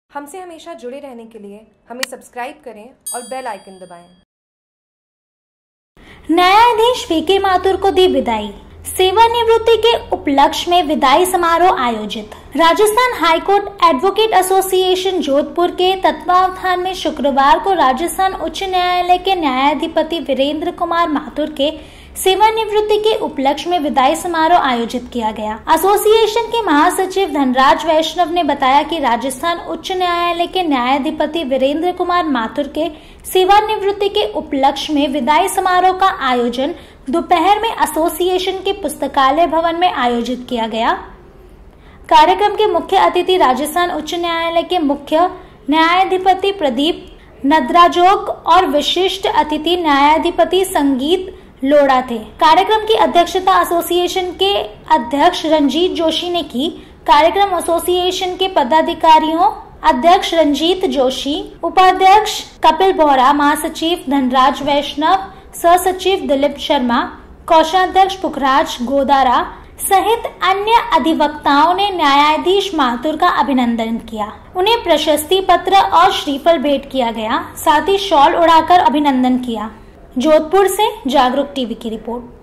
हमसे हमेशा जुड़े रहने के लिए हमें सब्सक्राइब करें और बेल आइकन दबाएं। न्यायाधीश वीके माथुर को दी विदाई। सेवानिवृत्ति के उपलक्ष्य में विदाई समारोह आयोजित। Rajasthan high court advocate association Jodhpur के तत्वावधान में शुक्रवार को राजस्थान उच्च न्यायालय के न्यायाधिपति वीरेंद्र कुमार माथुर के सेवानिवृत्ति के उपलक्ष्य में विदाई समारोह आयोजित किया गया। एसोसिएशन के महासचिव धनराज वैष्णव ने बताया कि राजस्थान उच्च न्यायालय के न्यायाधिपति वीरेंद्र कुमार माथुर के सेवानिवृत्ति के उपलक्ष्य में विदाई समारोह का आयोजन दोपहर में एसोसिएशन के पुस्तकालय भवन में आयोजित किया गया। कार्यक्रम के मुख्य अतिथि राजस्थान उच्च न्यायालय के मुख्य न्यायाधिपति प्रदीप नद्राजोग और विशिष्ट अतिथि न्यायाधिपति संगीत लोढ़ा थे। कार्यक्रम की अध्यक्षता एसोसिएशन के अध्यक्ष रंजीत जोशी ने की। कार्यक्रम एसोसिएशन के पदाधिकारियों अध्यक्ष रंजीत जोशी, उपाध्यक्ष कपिल बोहरा, महासचिव धनराज वैष्णव, सह-सचिव दिलीप शर्मा, कोषाध्यक्ष पुखराज गोदारा सहित अन्य अधिवक्ताओं ने न्यायाधीश माथुर का अभिनंदन किया। उन्हें प्रशस्ति पत्र और श्रीफल भेंट किया गया। साथ ही शॉल उड़ाकर अभिनंदन किया। जोधपुर से जागरूक टीवी की रिपोर्ट।